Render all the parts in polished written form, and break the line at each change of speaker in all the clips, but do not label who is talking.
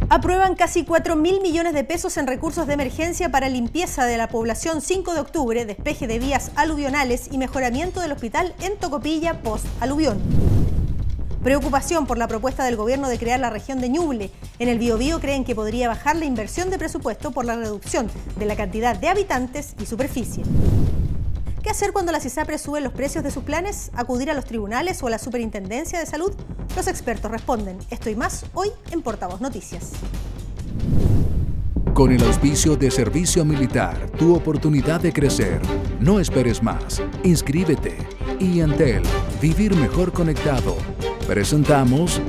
Aprueban casi 4.000 millones de pesos en recursos de emergencia para limpieza de la población 5 de octubre, despeje de vías aluvionales y mejoramiento del hospital en Tocopilla post-aluvión. Preocupación por la propuesta del gobierno de crear la región de Ñuble. En el Biobío creen que podría bajar la inversión de presupuesto por la reducción de la cantidad de habitantes y superficie. ¿Qué hacer cuando las ISAPRES suben los precios de sus planes? ¿Acudir a los tribunales o a la Superintendencia de Salud? Los expertos responden. Esto y más hoy en Portavoz Noticias.
Con el auspicio de Servicio Militar, tu oportunidad de crecer. No esperes más. Inscríbete. Y Entel, vivir mejor conectado. Presentamos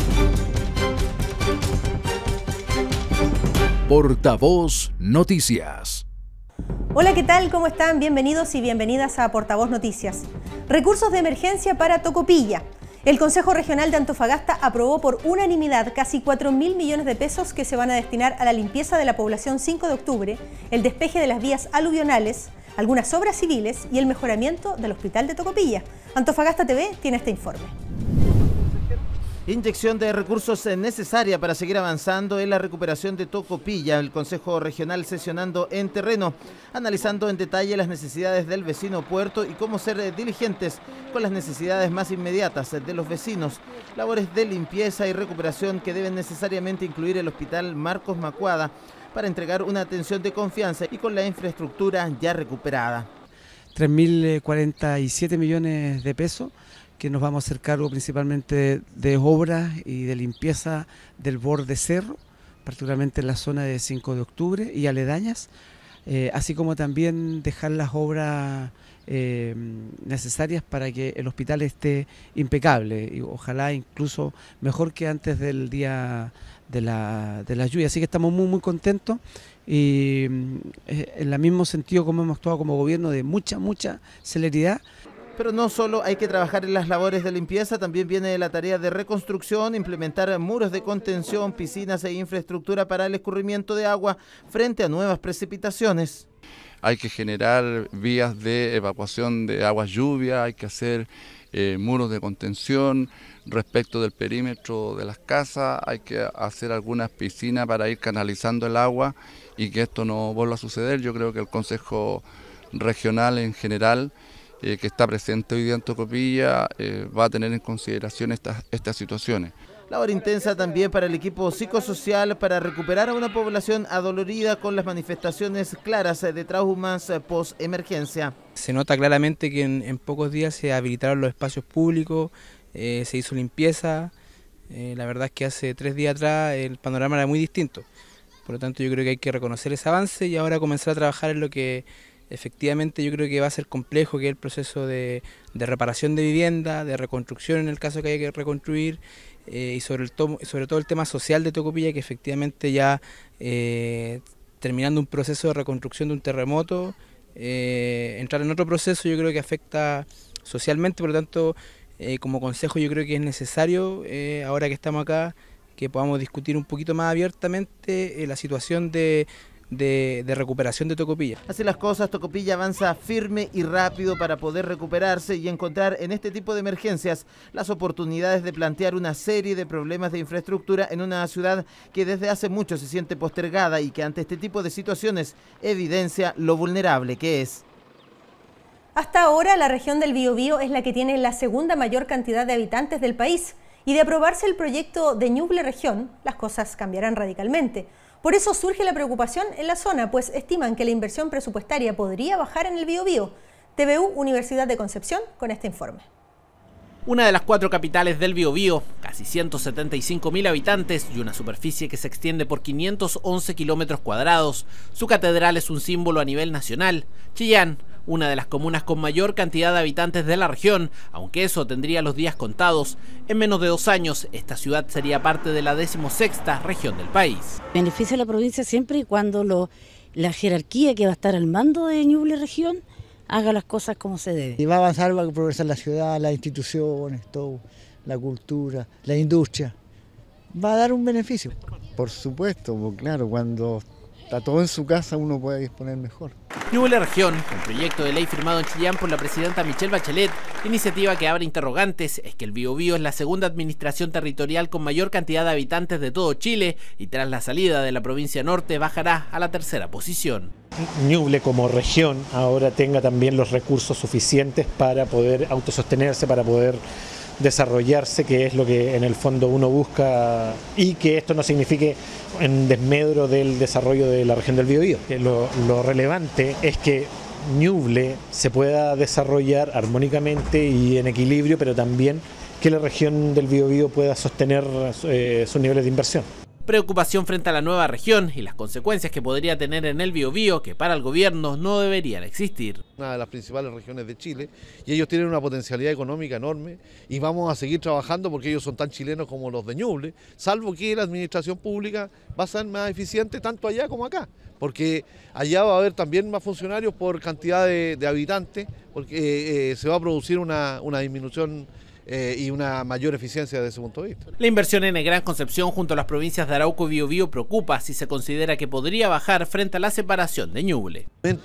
Portavoz Noticias.
Hola, ¿qué tal? ¿Cómo están? Bienvenidos y bienvenidas a Portavoz Noticias. Recursos de emergencia para Tocopilla. El Consejo Regional de Antofagasta aprobó por unanimidad casi 4.000 millones de pesos que se van a destinar a la limpieza de la población 5 de octubre, el despeje de las vías aluvionales, algunas obras civiles y el mejoramiento del hospital de Tocopilla. Antofagasta TV tiene este informe.
Inyección de recursos necesaria para seguir avanzando en la recuperación de Tocopilla. El Consejo Regional sesionando en terreno, analizando en detalle las necesidades del vecino puerto y cómo ser diligentes con las necesidades más inmediatas de los vecinos. Labores de limpieza y recuperación que deben necesariamente incluir el Hospital Marcos Macuada para entregar una atención de confianza y con la infraestructura ya recuperada.
3.047 millones de pesos que nos vamos a hacer cargo principalmente de obras y de limpieza del borde cerro, particularmente en la zona de 5 de octubre y aledañas, así como también dejar las obras necesarias para que el hospital esté impecable y ojalá incluso mejor que antes del día de la lluvia. Así que estamos muy contentos y en el mismo sentido como hemos actuado como gobierno de mucha celeridad.
Pero no solo hay que trabajar en las labores de limpieza, también viene la tarea de reconstrucción, implementar muros de contención, piscinas e infraestructura para el escurrimiento de agua frente a nuevas precipitaciones.
Hay que generar vías de evacuación de aguas lluvias, hay que hacer muros de contención respecto del perímetro de las casas, hay que hacer algunas piscinas para ir canalizando el agua y que esto no vuelva a suceder. Yo creo que el Consejo Regional en general, que está presente hoy día en Tocopilla, va a tener en consideración estas situaciones.
Labor intensa también para el equipo psicosocial para recuperar a una población adolorida con las manifestaciones claras de traumas post-emergencia.
Se nota claramente que en pocos días se habilitaron los espacios públicos, se hizo limpieza. La verdad es que hace 3 días atrás el panorama era muy distinto. Por lo tanto, yo creo que hay que reconocer ese avance y ahora comenzar a trabajar en lo que efectivamente yo creo que va a ser complejo, que es el proceso de reparación de vivienda, de reconstrucción en el caso que haya que reconstruir, y sobre todo el tema social de Tocopilla, que efectivamente ya terminando un proceso de reconstrucción de un terremoto, entrar en otro proceso yo creo que afecta socialmente. Por lo tanto, como consejo yo creo que es necesario, ahora que estamos acá, que podamos discutir un poquito más abiertamente la situación de recuperación de Tocopilla.
Así las cosas, Tocopilla avanza firme y rápido para poder recuperarse y encontrar en este tipo de emergencias las oportunidades de plantear una serie de problemas de infraestructura en una ciudad que desde hace mucho se siente postergada y que ante este tipo de situaciones evidencia lo vulnerable que es.
Hasta ahora la región del Biobío es la que tiene la segunda mayor cantidad de habitantes del país y de aprobarse el proyecto de Ñuble Región, las cosas cambiarán radicalmente. Por eso surge la preocupación en la zona, pues estiman que la inversión presupuestaria podría bajar en el Biobío. TVU Universidad de Concepción con este informe.
Una de las 4 capitales del Biobío, casi 175.000 habitantes y una superficie que se extiende por 511 kilómetros cuadrados. Su catedral es un símbolo a nivel nacional. Chillán, una de las comunas con mayor cantidad de habitantes de la región, aunque eso tendría los días contados. En menos de 2 años, esta ciudad sería parte de la 16ª región del país.
Beneficia a la provincia siempre y cuando la jerarquía que va a estar al mando de Ñuble Región haga las cosas como se debe.
Y va a avanzar, va a progresar la ciudad, las instituciones, todo, la cultura, la industria. Va a dar un beneficio.
Por supuesto, claro, cuando está todo en su casa uno puede disponer mejor.
Ñuble Región, un proyecto de ley firmado en Chillán por la presidenta Michelle Bachelet, iniciativa que abre interrogantes, es que el Biobío es la segunda administración territorial con mayor cantidad de habitantes de todo Chile y tras la salida de la provincia norte bajará a la tercera posición.
Ñuble como región ahora tenga también los recursos suficientes para poder autosostenerse, para poder desarrollarse, que es lo que en el fondo uno busca, y que esto no signifique en desmedro del desarrollo de la región del Biobío. Lo relevante es que Ñuble se pueda desarrollar armónicamente y en equilibrio, pero también que la región del Biobío pueda sostener sus niveles de inversión.
Preocupación frente a la nueva región y las consecuencias que podría tener en el Biobío, que para el gobierno no deberían existir.
Una de las principales regiones de Chile y ellos tienen una potencialidad económica enorme y vamos a seguir trabajando porque ellos son tan chilenos como los de Ñuble, salvo que la administración pública va a ser más eficiente tanto allá como acá, porque allá va a haber también más funcionarios por cantidad de habitantes, porque se va a producir una disminución y una mayor eficiencia desde ese punto de vista.
La inversión en el Gran Concepción junto a las provincias de Arauco y Biobío preocupa si se considera que podría bajar frente a la separación de Ñuble.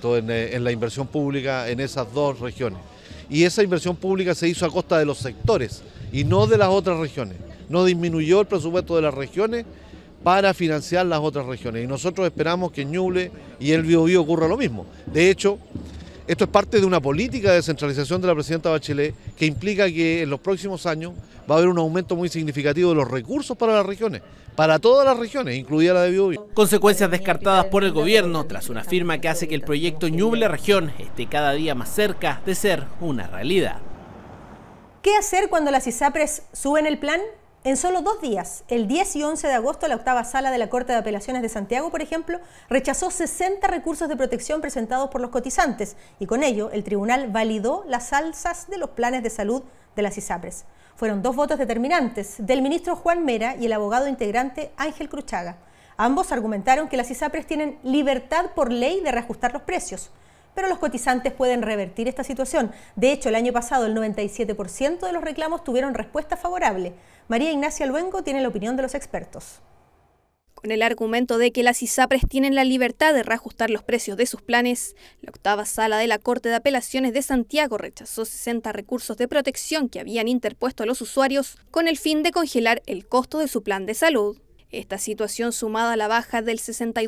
En la inversión pública en esas dos regiones, y esa inversión pública se hizo a costa de los sectores y no de las otras regiones, no disminuyó el presupuesto de las regiones para financiar las otras regiones, y nosotros esperamos que en Ñuble y el Biobío ocurra lo mismo. De hecho, esto es parte de una política de descentralización de la presidenta Bachelet que implica que en los próximos años va a haber un aumento muy significativo de los recursos para las regiones, para todas las regiones, incluida la de Biobío.
Consecuencias descartadas por el gobierno tras una firma que hace que el proyecto Ñuble Región esté cada día más cerca de ser una realidad.
¿Qué hacer cuando las ISAPRES suben el plan? En solo 2 días, el 10 y 11 de agosto, la octava sala de la Corte de Apelaciones de Santiago, por ejemplo, rechazó 60 recursos de protección presentados por los cotizantes y con ello el tribunal validó las alzas de los planes de salud de las ISAPRES. Fueron 2 votos determinantes del ministro Juan Mera y el abogado integrante Ángel Cruchaga. Ambos argumentaron que las ISAPRES tienen libertad por ley de reajustar los precios, pero los cotizantes pueden revertir esta situación. De hecho, el año pasado el 97% de los reclamos tuvieron respuesta favorable. María Ignacia Luengo tiene la opinión de los expertos.
Con el argumento de que las ISAPRES tienen la libertad de reajustar los precios de sus planes, la octava sala de la Corte de Apelaciones de Santiago rechazó 60 recursos de protección que habían interpuesto los usuarios con el fin de congelar el costo de su plan de salud. Esta situación, sumada a la baja del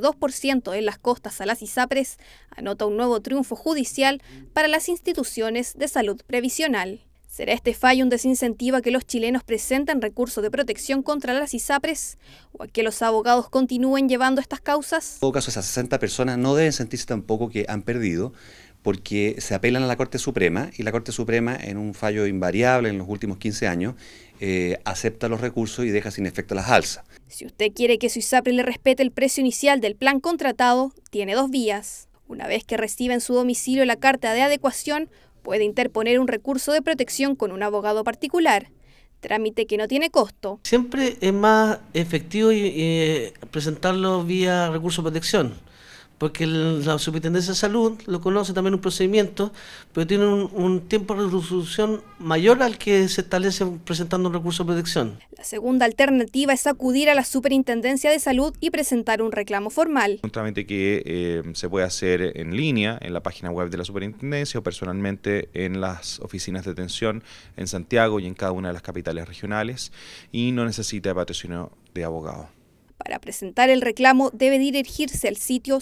62% en las costas a las ISAPRES, anota un nuevo triunfo judicial para las instituciones de salud previsional. ¿Será este fallo un desincentivo a que los chilenos presenten recursos de protección contra las ISAPRES o a que los abogados continúen llevando estas causas?
En todo caso, esas 60 personas no deben sentirse tampoco que han perdido, porque se apelan a la Corte Suprema y la Corte Suprema, en un fallo invariable en los últimos 15 años, acepta los recursos y deja sin efecto las alzas.
Si usted quiere que su ISAPRE le respete el precio inicial del plan contratado, tiene 2 vías. Una vez que reciba en su domicilio la carta de adecuación, puede interponer un recurso de protección con un abogado particular, trámite que no tiene costo.
Siempre es más efectivo presentarlo vía recurso de protección, porque la Superintendencia de Salud lo conoce también un procedimiento, pero tiene un tiempo de resolución mayor al que se establece presentando un recurso de protección.
La segunda alternativa es acudir a la Superintendencia de Salud y presentar un reclamo formal.
Un trámite que se puede hacer en línea, en la página web de la Superintendencia o personalmente en las oficinas de atención en Santiago y en cada una de las capitales regionales, y no necesita patrocinio de abogado.
Para presentar el reclamo debe dirigirse al sitio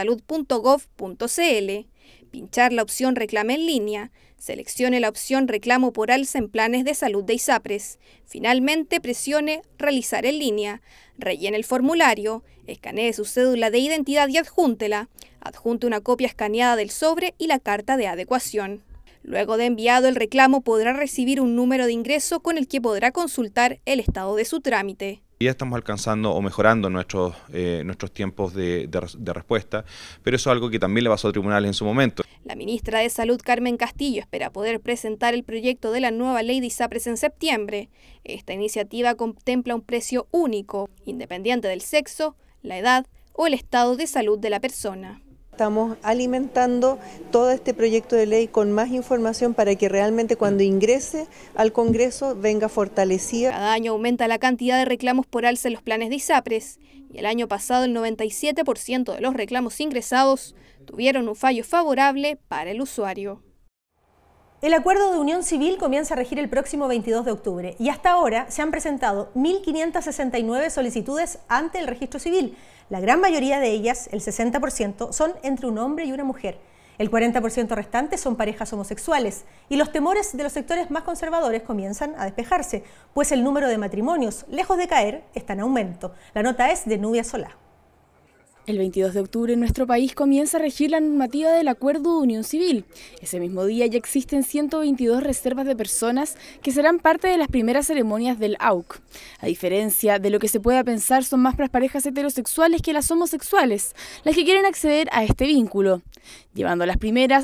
supersalud.gov.cl, pinchar la opción Reclame en línea, seleccione la opción Reclamo por alza en planes de salud de ISAPRES, finalmente presione Realizar en línea, rellene el formulario, escanee su cédula de identidad y adjúntela, adjunte una copia escaneada del sobre y la carta de adecuación. Luego de enviado el reclamo podrá recibir un número de ingreso con el que podrá consultar el estado de su trámite.
Ya estamos alcanzando o mejorando nuestros tiempos de respuesta, pero eso es algo que también le pasó a tribunales en su momento.
La ministra de Salud, Carmen Castillo, espera poder presentar el proyecto de la nueva ley de ISAPRES en septiembre. Esta iniciativa contempla un precio único, independiente del sexo, la edad o el estado de salud de la persona.
Estamos alimentando todo este proyecto de ley con más información para que realmente cuando ingrese al Congreso venga fortalecida.
Cada año aumenta la cantidad de reclamos por alza en los planes de ISAPRES y el año pasado el 97% de los reclamos ingresados tuvieron un fallo favorable para el usuario.
El acuerdo de unión civil comienza a regir el próximo 22 de octubre y hasta ahora se han presentado 1.569 solicitudes ante el registro civil. La gran mayoría de ellas, el 60%, son entre un hombre y una mujer. El 40% restante son parejas homosexuales y los temores de los sectores más conservadores comienzan a despejarse, pues el número de matrimonios, lejos de caer, está en aumento. La nota es de Nubia Solá.
El 22 de octubre en nuestro país comienza a regir la normativa del Acuerdo de Unión Civil. Ese mismo día ya existen 122 reservas de personas que serán parte de las primeras ceremonias del AUC. A diferencia de lo que se pueda pensar, son más las parejas heterosexuales que las homosexuales, las que quieren acceder a este vínculo, llevando a las primeras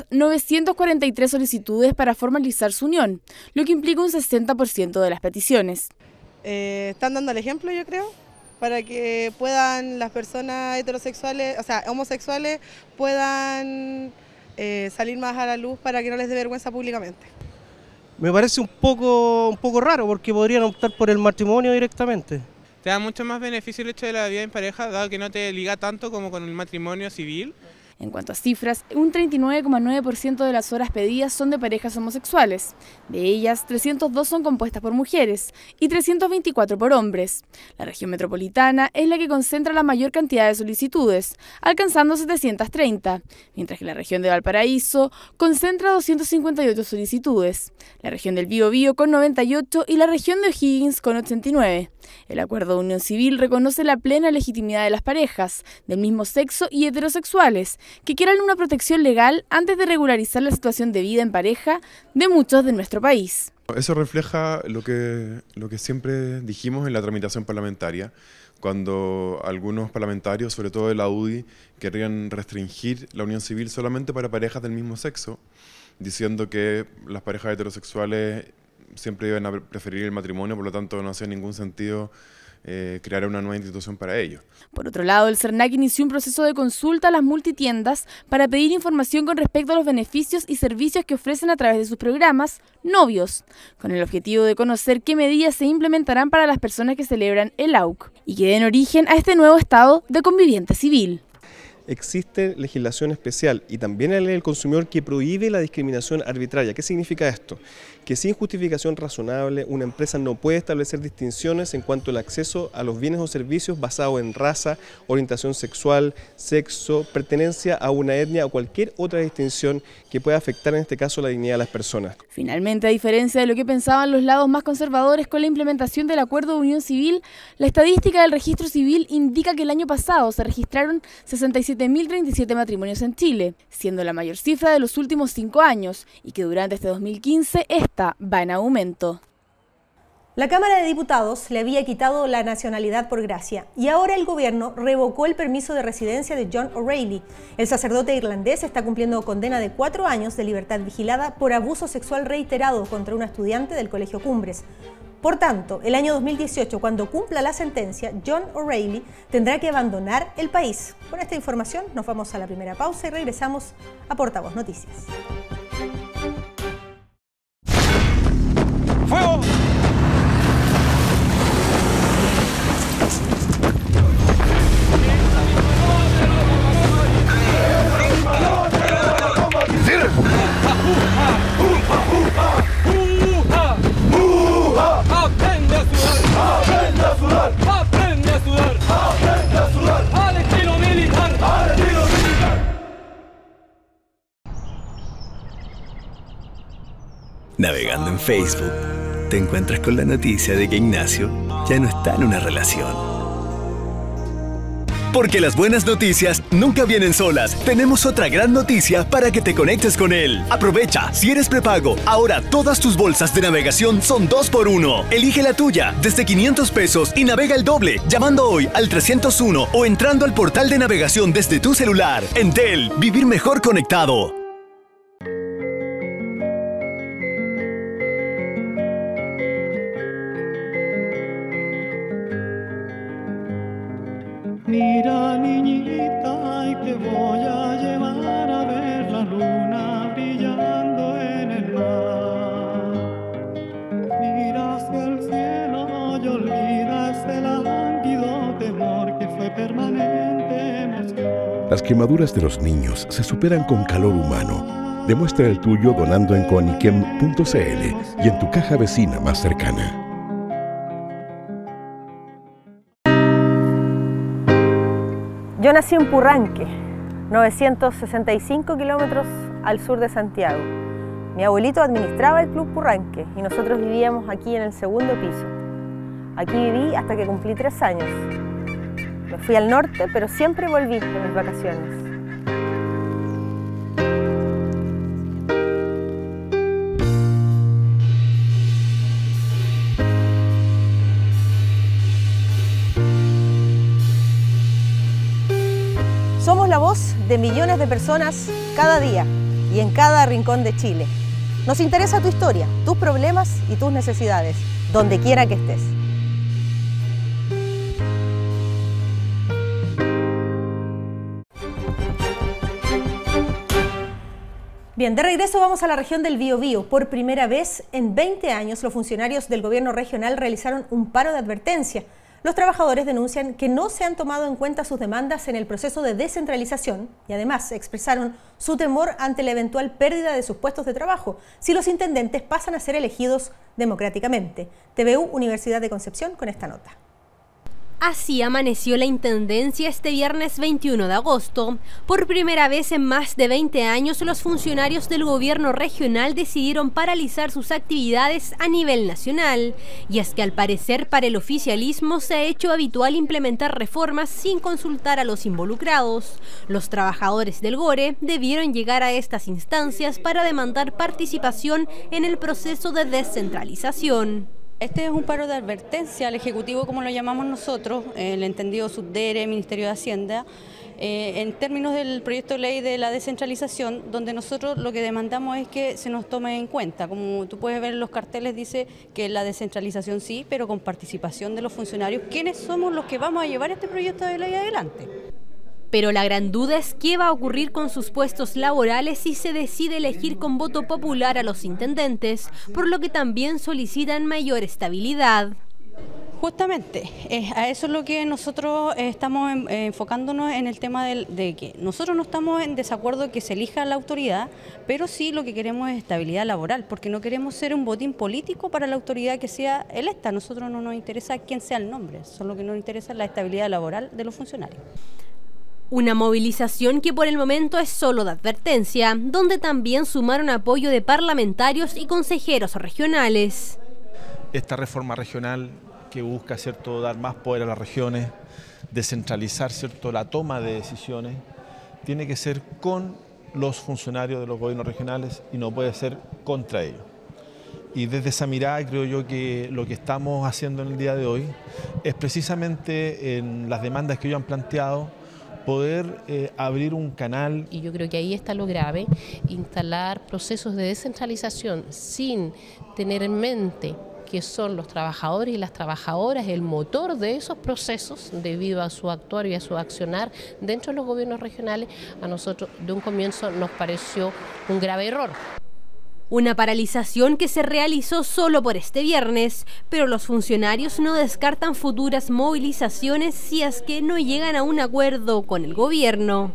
943 solicitudes para formalizar su unión, lo que implica un 60% de las peticiones.
Están dando el ejemplo, yo creo, para que puedan las personas heterosexuales, o sea, homosexuales, puedan salir más a la luz para que no les dé vergüenza públicamente.
Me parece un poco raro porque podrían optar por el matrimonio directamente.
Te da mucho más beneficio el hecho de la vida en pareja, dado que no te liga tanto como con el matrimonio civil.
En cuanto a cifras, un 39,9% de las horas pedidas son de parejas homosexuales. De ellas, 302 son compuestas por mujeres y 324 por hombres. La región metropolitana es la que concentra la mayor cantidad de solicitudes, alcanzando 730, mientras que la región de Valparaíso concentra 258 solicitudes, la región del Biobío con 98 y la región de O'Higgins con 89. El Acuerdo de Unión Civil reconoce la plena legitimidad de las parejas, del mismo sexo y heterosexuales, que quieran una protección legal antes de regularizar la situación de vida en pareja de muchos de nuestro país.
Eso refleja lo que siempre dijimos en la tramitación parlamentaria, cuando algunos parlamentarios, sobre todo de la UDI, querían restringir la unión civil solamente para parejas del mismo sexo, diciendo que las parejas heterosexuales siempre iban a preferir el matrimonio, por lo tanto no hacía ningún sentido crear una nueva institución para ello.
Por otro lado, el CERNAC inició un proceso de consulta a las multitiendas para pedir información con respecto a los beneficios y servicios que ofrecen a través de sus programas Novios, con el objetivo de conocer qué medidas se implementarán para las personas que celebran el AUC y que den origen a este nuevo estado de conviviente civil.
Existe legislación especial y también la ley del consumidor que prohíbe la discriminación arbitraria. ¿Qué significa esto? Que sin justificación razonable una empresa no puede establecer distinciones en cuanto al acceso a los bienes o servicios basados en raza, orientación sexual, sexo, pertenencia a una etnia o cualquier otra distinción que pueda afectar en este caso la dignidad de las personas.
Finalmente, a diferencia de lo que pensaban los lados más conservadores con la implementación del Acuerdo de Unión Civil, la estadística del registro civil indica que el año pasado se registraron 67.037 matrimonios en Chile, siendo la mayor cifra de los últimos 5 años, y que durante este 2015 esta va en aumento.
La Cámara de Diputados le había quitado la nacionalidad por gracia y ahora el gobierno revocó el permiso de residencia de John O'Reilly. El sacerdote irlandés está cumpliendo condena de 4 años de libertad vigilada por abuso sexual reiterado contra una estudiante del Colegio Cumbres. Por tanto, el año 2018, cuando cumpla la sentencia, John O'Reilly tendrá que abandonar el país. Con esta información nos vamos a la primera pausa y regresamos a Portavoz Noticias.
¡Fuego! ¡Aprende a sudar! ¡Aprende a sudar! ¡Aprende a sudar! ¡Aprende a sudar! ¡Al estilo militar! ¡Al estilo militar!
Navegando en Facebook, te encuentras con la noticia de que Ignacio ya no está en una relación. Porque las buenas noticias nunca vienen solas. Tenemos otra gran noticia para que te conectes con él. Aprovecha, si eres prepago, ahora todas tus bolsas de navegación son 2x1. Elige la tuya desde 500 pesos y navega el doble, llamando hoy al 301 o entrando al portal de navegación desde tu celular. Entel, vivir mejor conectado.
Mira, niñita, y te voy a llevar a ver la luna brillando en el mar. Mira hacia el cielo y olvida ese lánguido temor que fue permanente emoción.
Las quemaduras de los niños se superan con calor humano. Demuestra el tuyo donando en coaniquem.cl y en tu caja vecina más cercana.
Yo nací en Purranque, 965 kilómetros al sur de Santiago. Mi abuelito administraba el Club Purranque y nosotros vivíamos aquí en el segundo piso. Aquí viví hasta que cumplí 3 años. Me fui al norte, pero siempre volví de mis vacaciones. Somos la voz de millones de personas cada día y en cada rincón de Chile. Nos interesa tu historia, tus problemas y tus necesidades, donde quiera que estés. Bien, de regreso vamos a la región del Biobío. Por primera vez en 20 años, los funcionarios del gobierno regional realizaron un paro de advertencia. Los trabajadores denuncian que no se han tomado en cuenta sus demandas en el proceso de descentralización y además expresaron su temor ante la eventual pérdida de sus puestos de trabajo si los intendentes pasan a ser elegidos democráticamente. TVU Universidad de Concepción con esta nota.
Así amaneció la Intendencia este viernes 21 de agosto. Por primera vez en más de 20 años, los funcionarios del gobierno regional decidieron paralizar sus actividades a nivel nacional. Y es que al parecer para el oficialismo se ha hecho habitual implementar reformas sin consultar a los involucrados. Los trabajadores del GORE debieron llegar a estas instancias para demandar participación en el proceso de descentralización.
Este es un paro de advertencia al Ejecutivo, como lo llamamos nosotros, el entendido Subdere, Ministerio de Hacienda, en términos del proyecto de ley de la descentralización, donde nosotros lo que demandamos es que se nos tome en cuenta. Como tú puedes ver en los carteles, dice que la descentralización sí, pero con participación de los funcionarios, quienes somos los que vamos a llevar este proyecto de ley adelante.
Pero la gran duda es qué va a ocurrir con sus puestos laborales si se decide elegir con voto popular a los intendentes, por lo que también solicitan mayor estabilidad.
Justamente, a eso es lo que nosotros estamos enfocándonos en el tema de que nosotros no estamos en desacuerdo de que se elija la autoridad, pero sí lo que queremos es estabilidad laboral, porque no queremos ser un botín político para la autoridad que sea electa. A nosotros no nos interesa quién sea el nombre, solo que nos interesa la estabilidad laboral de los funcionarios.
Una movilización que por el momento es solo de advertencia, donde también sumaron apoyo de parlamentarios y consejeros regionales.
Esta reforma regional que busca, ¿cierto?, dar más poder a las regiones, descentralizar, ¿cierto?, la toma de decisiones, tiene que ser con los funcionarios de los gobiernos regionales y no puede ser contra ellos. Y desde esa mirada creo yo que lo que estamos haciendo en el día de hoy es precisamente en las demandas que ellos han planteado, poder abrir un canal.
Y yo creo que ahí está lo grave, instalar procesos de descentralización sin tener en mente que son los trabajadores y las trabajadoras el motor de esos procesos debido a su actuar y a su accionar dentro de los gobiernos regionales. A nosotros de un comienzo nos pareció un grave error.
Una paralización que se realizó solo por este viernes, pero los funcionarios no descartan futuras movilizaciones si es que no llegan a un acuerdo con el gobierno.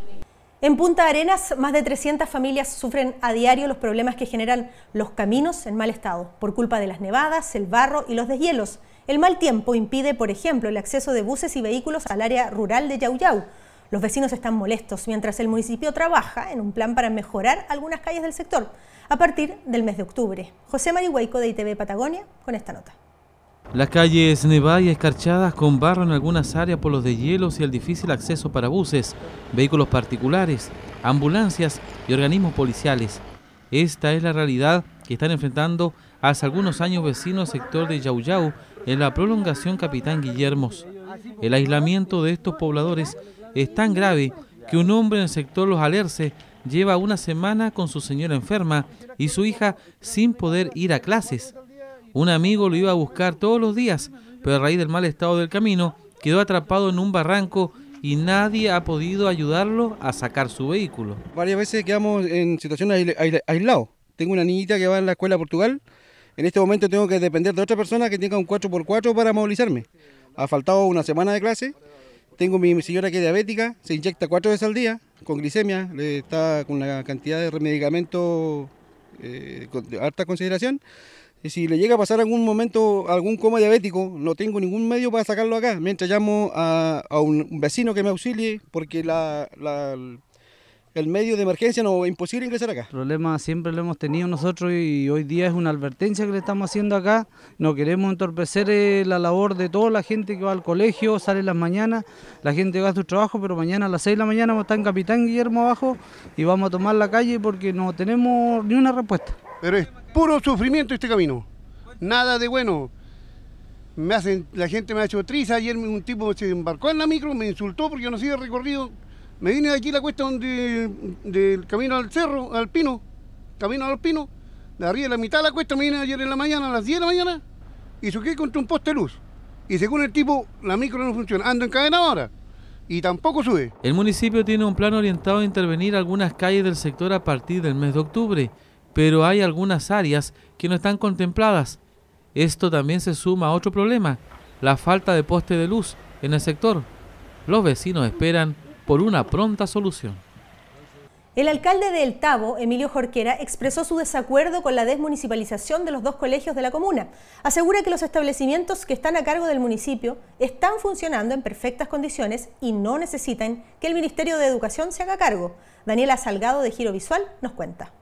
En Punta Arenas, más de 300 familias sufren a diario los problemas que generan los caminos en mal estado, por culpa de las nevadas, el barro y los deshielos. El mal tiempo impide, por ejemplo, el acceso de buses y vehículos al área rural de Yauyau. Los vecinos están molestos mientras el municipio trabaja en un plan para mejorar algunas calles del sector a partir del mes de octubre. José Marihuaico de ITV Patagonia con esta nota.
Las calles nevadas y escarchadas con barro en algunas áreas por los deshielos y el difícil acceso para buses, vehículos particulares, ambulancias y organismos policiales. Esta es la realidad que están enfrentando hace algunos años vecinos del sector de Yauyau en la prolongación Capitán Guillermos. El aislamiento de estos pobladores es tan grave que un hombre en el sector Los Alerces lleva una semana con su señora enferma y su hija sin poder ir a clases. Un amigo lo iba a buscar todos los días, pero a raíz del mal estado del camino quedó atrapado en un barranco y nadie ha podido ayudarlo a sacar su vehículo.
Varias veces quedamos en situaciones aislados. Tengo una niñita que va en la escuela a Portugal. En este momento tengo que depender de otra persona que tenga un 4x4 para movilizarme. Ha faltado una semana de clase. Tengo mi señora que es diabética, se inyecta 4 veces al día con glicemia, está con la cantidad de medicamentos de alta consideración. Y si le llega a pasar algún momento algún coma diabético, no tengo ningún medio para sacarlo acá, mientras llamo a un vecino que me auxilie, porque el medio de emergencia no es imposible ingresar acá.
El problema siempre lo hemos tenido nosotros y hoy día es una advertencia que le estamos haciendo acá. No queremos entorpecer la labor de toda la gente que va al colegio, sale en las mañanas, la gente va a su trabajo, pero mañana a las 6 de la mañana vamos a estar en Capitán Guillermo abajo y vamos a tomar la calle porque no tenemos ni una respuesta.
Pero es puro sufrimiento este camino, nada de bueno. La gente me ha hecho triza, ayer un tipo se embarcó en la micro, me insultó porque yo no hacía recorrido. Me vine de aquí la cuesta del camino al cerro, al Pino, camino al Pino, de arriba de la mitad de la cuesta me vine ayer en la mañana, a las 10 de la mañana, y choqué contra un poste de luz. Y según el tipo, la micro no funciona, ando en cadena ahora, y tampoco sube.
El municipio tiene un plan orientado a intervenir algunas calles del sector a partir del mes de octubre, pero hay algunas áreas que no están contempladas. Esto también se suma a otro problema, la falta de poste de luz en el sector. Los vecinos esperan por una pronta solución.
El alcalde de El Tabo, Emilio Jorquera, expresó su desacuerdo con la desmunicipalización de los 2 colegios de la comuna. Asegura que los establecimientos que están a cargo del municipio están funcionando en perfectas condiciones y no necesitan que el Ministerio de Educación se haga cargo. Daniela Salgado, de Giro Visual, nos cuenta.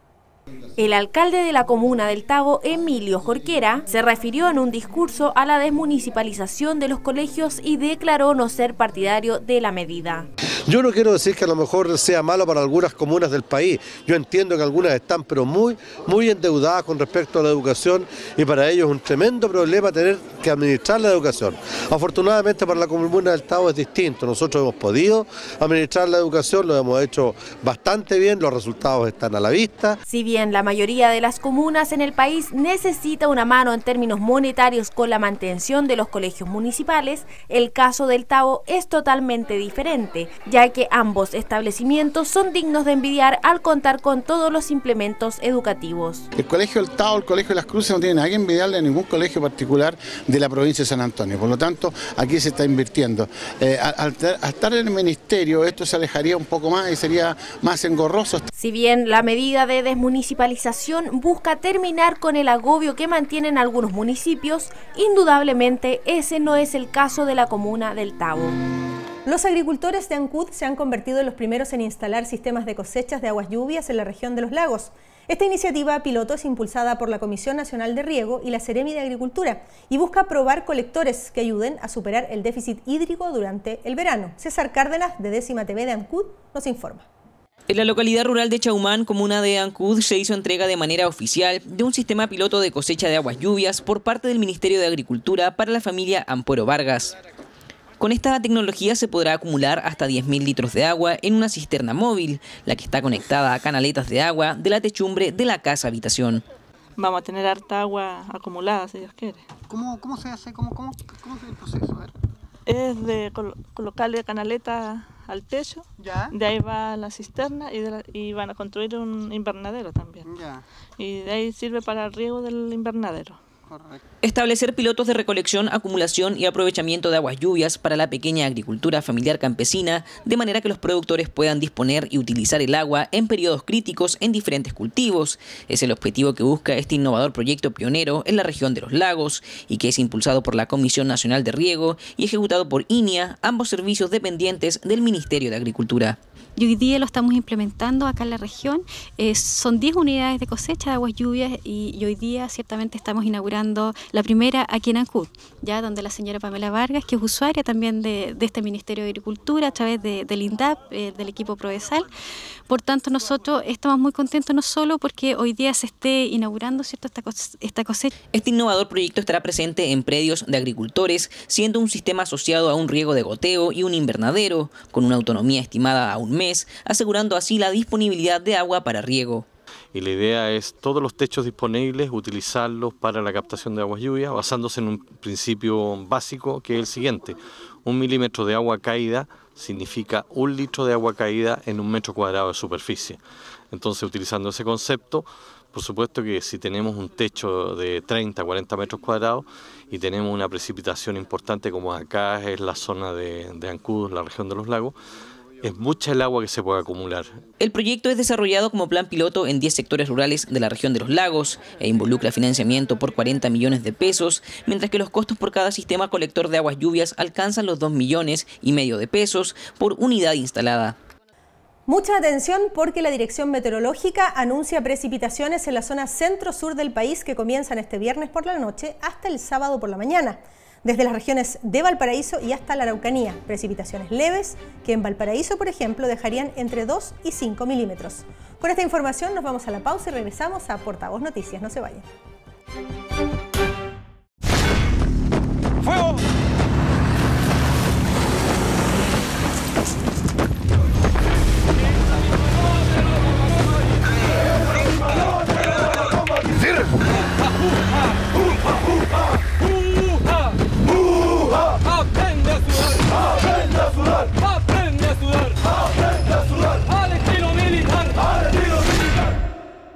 El alcalde de la comuna del Tabo, Emilio Jorquera, se refirió en un discurso a la desmunicipalización de los colegios y declaró no ser partidario de la medida.
Yo no quiero decir que a lo mejor sea malo para algunas comunas del país. Yo entiendo que algunas están pero muy endeudadas con respecto a la educación y para ellos es un tremendo problema tener que administrar la educación. Afortunadamente para la comuna del Tabo es distinto. Nosotros hemos podido administrar la educación, lo hemos hecho bastante bien, los resultados están a la vista.
Si bien la mayoría de las comunas en el país necesita una mano en términos monetarios con la mantención de los colegios municipales, el caso del Tabo es totalmente diferente, ya que ambos establecimientos son dignos de envidiar al contar con todos los implementos educativos.
El colegio del Tabo, el colegio de las Cruces no tiene nada que envidiarle a ningún colegio particular de la provincia de San Antonio, por lo tanto aquí se está invirtiendo. Al estar en el ministerio esto se alejaría un poco más y sería más engorroso.
Si bien la medida de desmunicipalización busca terminar con el agobio que mantienen algunos municipios, indudablemente ese no es el caso de la comuna del Tabo.
Los agricultores de Ancud se han convertido en los primeros en instalar sistemas de cosechas de aguas lluvias en la región de los lagos. Esta iniciativa piloto es impulsada por la Comisión Nacional de Riego y la Seremi de Agricultura y busca probar colectores que ayuden a superar el déficit hídrico durante el verano. César Cárdenas, de 10ª TV de Ancud, nos informa.
En la localidad rural de Chaumán, comuna de Ancud, se hizo entrega de manera oficial de un sistema piloto de cosecha de aguas lluvias por parte del Ministerio de Agricultura para la familia Ampuero Vargas. Con esta tecnología se podrá acumular hasta 10.000 litros de agua en una cisterna móvil, la que está conectada a canaletas de agua de la techumbre de la casa habitación.
Vamos a tener harta agua acumulada, si Dios quiere.
¿Cómo se hace? ¿Cómo es el proceso? A ver.
Es de colocarle canaleta al techo, ¿ya? De ahí va la cisterna y van a construir un invernadero también. ¿Ya? Y de ahí sirve para el riego del invernadero.
Correcto. Establecer pilotos de recolección, acumulación y aprovechamiento de aguas lluvias para la pequeña agricultura familiar campesina, de manera que los productores puedan disponer y utilizar el agua en periodos críticos en diferentes cultivos. Es el objetivo que busca este innovador proyecto pionero en la región de los lagos y que es impulsado por la Comisión Nacional de Riego y ejecutado por INIA, ambos servicios dependientes del Ministerio de Agricultura.
Y hoy día lo estamos implementando acá en la región. Son 10 unidades de cosecha de aguas lluvias y hoy día ciertamente estamos inaugurando la primera aquí en Ancud, ya donde la señora Pamela Vargas, que es usuaria también de este Ministerio de Agricultura a través del INDAP, del equipo Prodesal. Por tanto, nosotros estamos muy contentos no solo porque hoy día se esté inaugurando, ¿cierto?, esta cosecha.
Este innovador proyecto estará presente en predios de agricultores, siendo un sistema asociado a un riego de goteo y un invernadero, con una autonomía estimada a un mes, asegurando así la disponibilidad de agua para riego.
Y la idea es todos los techos disponibles utilizarlos para la captación de aguas lluvias, basándose en un principio básico que es el siguiente: 1 milímetro de agua caída significa 1 litro de agua caída en 1 metro cuadrado de superficie. Entonces, utilizando ese concepto, Por supuesto que si tenemos un techo de 30, 40 metros cuadrados y tenemos una precipitación importante como acá es la zona de Ancud, la región de los lagos, es mucha el agua que se puede acumular.
El proyecto es desarrollado como plan piloto en 10 sectores rurales de la región de los lagos e involucra financiamiento por 40 millones de pesos, mientras que los costos por cada sistema colector de aguas lluvias alcanzan los 2,5 millones de pesos por unidad instalada.
Mucha atención porque la Dirección Meteorológica anuncia precipitaciones en la zona centro-sur del país que comienzan este viernes por la noche hasta el sábado por la mañana. Desde las regiones de Valparaíso y hasta la Araucanía, precipitaciones leves que en Valparaíso, por ejemplo, dejarían entre 2 y 5 milímetros. Con esta información nos vamos a la pausa y regresamos a Portavoz Noticias. No se vayan.
¡Fuego! ¡Aprende a sudar! ¡Aprende a sudar! ¡Aprende a sudar! ¡Aprende a sudar! ¡Al estilo militar! ¡Al estilo militar!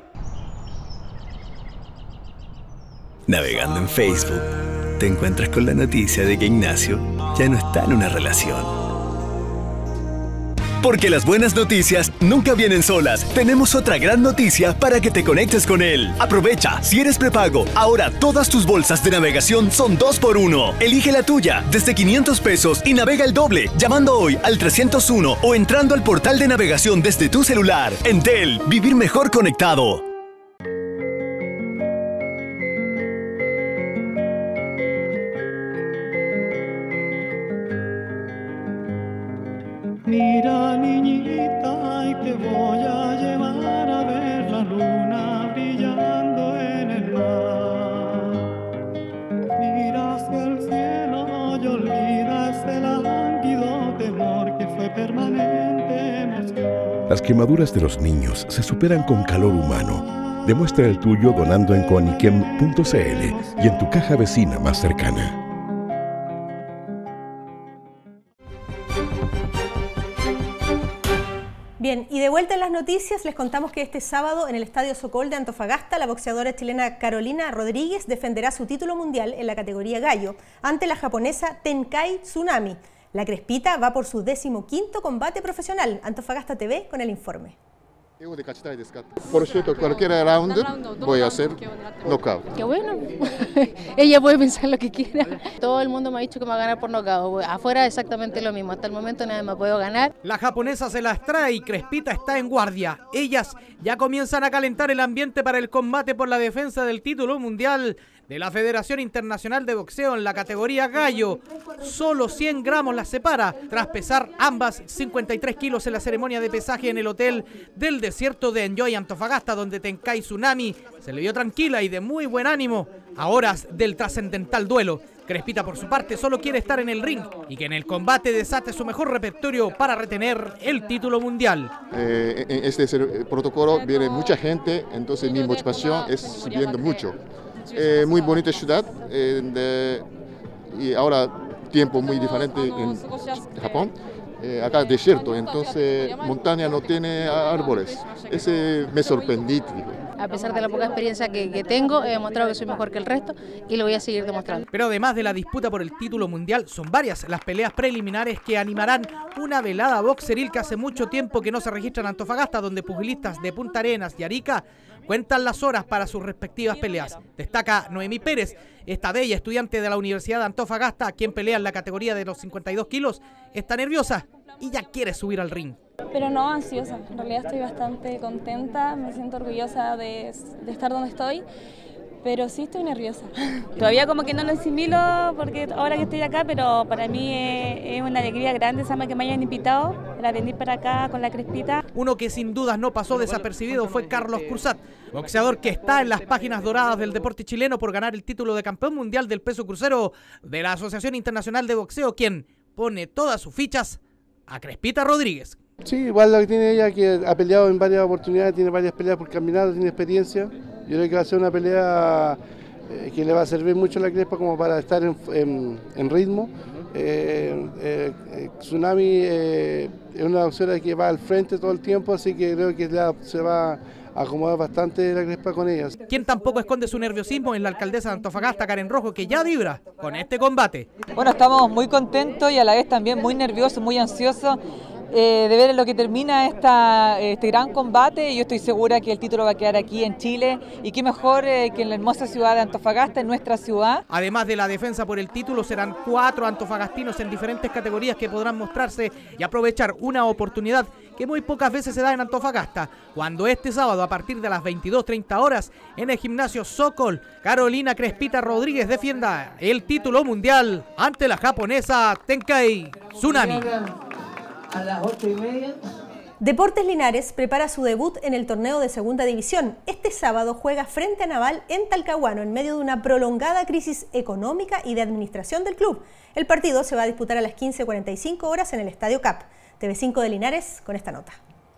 Navegando en Facebook, te encuentras con la noticia de que Ignacio ya no está en una relación. Porque las buenas noticias nunca vienen solas. Tenemos otra gran noticia para que te conectes con él. Aprovecha, si eres prepago, ahora todas tus bolsas de navegación son 2x1. Elige la tuya desde 500 pesos y navega el doble llamando hoy al 301 o entrando al portal de navegación desde tu celular. Entel, vivir mejor conectado.
Mira, niñita, y te voy a llevar a ver la luna brillando en el mar. Mira hacia el cielo y olvida ese lánguido temor que fue permanente emoción.
Las quemaduras de los niños se superan con calor humano. Demuestra el tuyo donando en coaniquem.cl y en tu caja vecina más cercana.
Bien, y de vuelta en las noticias, les contamos que este sábado en el Estadio Sokol de Antofagasta, la boxeadora chilena Carolina Rodríguez defenderá su título mundial en la categoría gallo ante la japonesa Tenkai Tsunami. La crespita va por su 15º combate profesional. Antofagasta TV con el informe.
Por cierto, cualquier round voy a hacer knockout.
Qué bueno, ella puede pensar lo que quiera. Todo el mundo me ha dicho que me va a ganar por knockout. Afuera exactamente lo mismo, hasta el momento nadie me ha podido ganar.
La japonesa se las trae y Crespita está en guardia. Ellas ya comienzan a calentar el ambiente para el combate por la defensa del título mundial de la Federación Internacional de Boxeo en la categoría gallo. Solo 100 gramos las separa, tras pesar ambas 53 kilos en la ceremonia de pesaje en el hotel del desierto de Enjoy Antofagasta, donde Tenkai Tsunami se le vio tranquila y de muy buen ánimo a horas del trascendental duelo. Crespita, por su parte, solo quiere estar en el ring y que en el combate desate su mejor repertorio para retener el título mundial.
En este protocolo viene mucha gente, entonces mi motivación es subiendo mucho. Muy bonita ciudad y ahora tiempo muy diferente en Japón. Acá es desierto, entonces montaña no tiene árboles. Ese me sorprendí.
A pesar de la poca experiencia que tengo, he demostrado que soy mejor que el resto y lo voy a seguir demostrando.
Pero además de la disputa por el título mundial, son varias las peleas preliminares que animarán una velada boxeril que hace mucho tiempo que no se registra en Antofagasta, donde pugilistas de Punta Arenas y Arica cuentan las horas para sus respectivas peleas. Destaca Noemí Pérez, esta bella estudiante de la Universidad de Antofagasta, quien pelea en la categoría de los 52 kilos, está nerviosa y ya quiere subir al ring.
Pero no ansiosa, en realidad estoy bastante contenta, me siento orgullosa de estar donde estoy, pero sí estoy nerviosa. Todavía como que no lo asimilo porque ahora que estoy acá, pero para mí es una alegría grande saber que me hayan invitado para venir para acá con la Crespita.
Uno que sin dudas no pasó desapercibido fue Carlos Cruzat, boxeador que está en las páginas doradas del deporte chileno por ganar el título de campeón mundial del peso crucero de la Asociación Internacional de Boxeo, quien pone todas sus fichas a Crespita Rodríguez.
Sí, igual lo que tiene ella, que ha peleado en varias oportunidades, tiene varias peleas por campeonato, tiene experiencia. Yo creo que va a ser una pelea que le va a servir mucho a la Crespa como para estar en ritmo. Tsunami es una boxeadora que va al frente todo el tiempo, así que creo que se va acomodar bastante la Crespa con ellas.
Quien tampoco esconde su nerviosismo es la alcaldesa de Antofagasta, Karen Rojo, que ya vibra con este combate.
Bueno, estamos muy contentos y a la vez también muy nerviosos, muy ansiosos de ver en lo que termina este gran combate. Yo estoy segura que el título va a quedar aquí en Chile y qué mejor que en la hermosa ciudad de Antofagasta, en nuestra ciudad.
Además de la defensa por el título, serán 4 antofagastinos en diferentes categorías que podrán mostrarse y aprovechar una oportunidad que muy pocas veces se da en Antofagasta, cuando este sábado a partir de las 22:30 horas en el gimnasio Sokol, Carolina Crespita Rodríguez defienda el título mundial ante la japonesa Tenkai Tsunami.
A las 8:30.
Deportes Linares prepara su debut en el torneo de Segunda División. Este sábado juega frente a Naval en Talcahuano en medio de una prolongada crisis económica y de administración del club. El partido se va a disputar a las 15:45 horas en el Estadio CAP. TV5 de Linares con esta nota.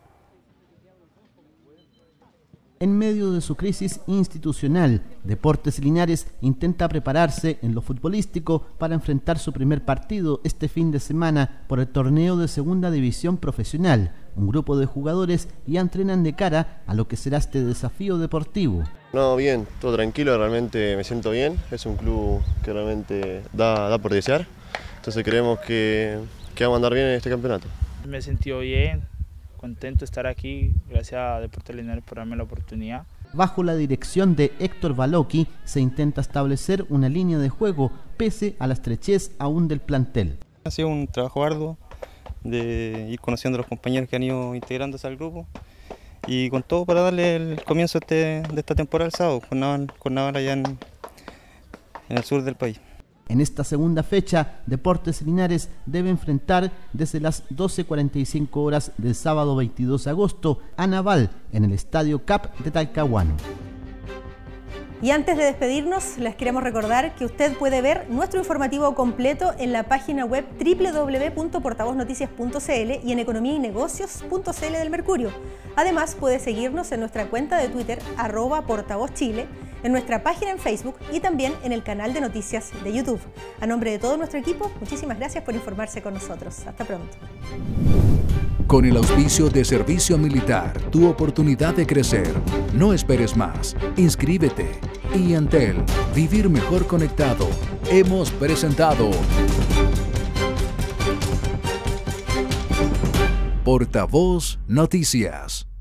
En medio de su crisis institucional, Deportes Linares intenta prepararse en lo futbolístico para enfrentar su primer partido este fin de semana por el torneo de Segunda División Profesional. Un grupo de jugadores ya entrenan de cara a lo que será este desafío deportivo.
No, bien, todo tranquilo, realmente me siento bien. Es un club que realmente da por desear. Entonces creemos que vamos a andar bien en este campeonato.
Me he sentido bien, contento de estar aquí, gracias a Deportes Linares por darme la oportunidad.
Bajo la dirección de Héctor Baloqui se intenta establecer una línea de juego pese a la estrechez aún del plantel.
Ha sido un trabajo arduo de ir conociendo a los compañeros que han ido integrándose al grupo y con todo para darle el comienzo de esta temporada el sábado con Naval allá en el sur del país.
En esta segunda fecha, Deportes Linares debe enfrentar desde las 12:45 horas del sábado 22 de agosto a Naval en el Estadio CAP de Talcahuano.
Y antes de despedirnos, les queremos recordar que usted puede ver nuestro informativo completo en la página web www.portavoznoticias.cl y en economiaynegocios.cl del Mercurio. Además, puede seguirnos en nuestra cuenta de Twitter, @portavozchile, en nuestra página en Facebook y también en el canal de noticias de YouTube. A nombre de todo nuestro equipo, muchísimas gracias por informarse con nosotros. Hasta pronto.
Con el auspicio de Servicio Militar, tu oportunidad de crecer. No esperes más. Inscríbete. Y Entel, vivir mejor conectado. Hemos presentado Portavoz Noticias.